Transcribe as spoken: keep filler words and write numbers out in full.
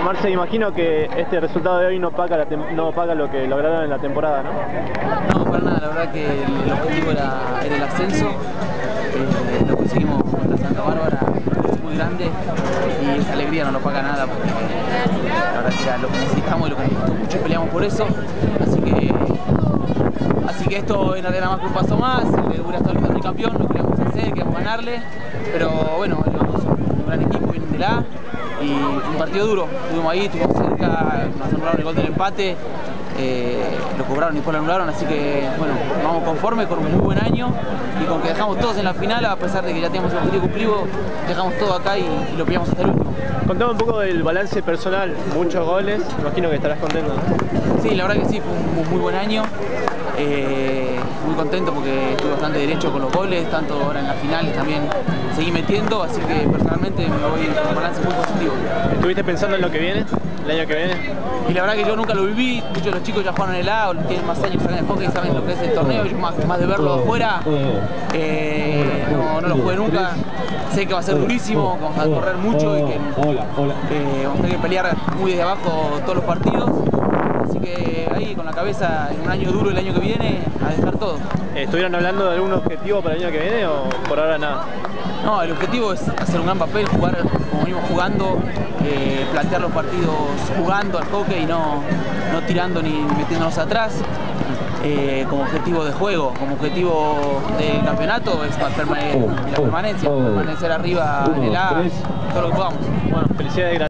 Marce, imagino que este resultado de hoy no paga, la no paga lo que lograron en la temporada, ¿no? No, para nada, la verdad que el objetivo era, era el ascenso, eh, lo conseguimos contra Santa Bárbara, es muy grande y esa alegría no lo paga nada porque la verdad que era lo que necesitamos y lo que nos costó mucho y peleamos por eso, así que así que esto era más que un paso más, el hubiera estado lindo el campeón, lo queríamos hacer, queríamos ganarle, pero bueno, los, un gran equipo, vienen de la A y un partido duro, estuvimos ahí, estuvimos cerca, nos anularon el gol del empate, eh, lo cobraron y después lo anularon, así que bueno, nos vamos conformes con un muy buen año y con que dejamos todos en la final, a pesar de que ya teníamos el objetivo cumplido, dejamos todo acá y, y lo pillamos hasta el último. Contame un poco del balance personal, muchos goles, imagino que estarás contento, ¿no? Sí, la verdad que sí, fue un muy buen año. Eh, muy contento porque estuve bastante derecho con los goles, tanto ahora en las finales también seguí metiendo, así que personalmente me voy con un balance muy positivo. ¿Estuviste pensando en lo que viene, el año que viene? Y la verdad que yo nunca lo viví, muchos de los chicos ya juegan en el A, o tienen más años acá en el hockey y saben lo que es el torneo, yo más, más de verlo afuera, eh, no, no lo jugué nunca, sé que va a ser durísimo, que vamos a correr mucho y que eh, vamos a tener que pelear muy desde abajo todos los partidos. Así que ahí con la cabeza en un año duro el año que viene a dejar todo. ¿Estuvieron hablando de algún objetivo para el año que viene o por ahora nada? No, el objetivo es hacer un gran papel, jugar como venimos jugando, eh, plantear los partidos jugando al hockey y no, no tirando ni metiéndonos atrás. Eh, como objetivo de juego, como objetivo del campeonato es la permanencia, permanecer arriba en el A, todo lo que podamos. Bueno, felicidades.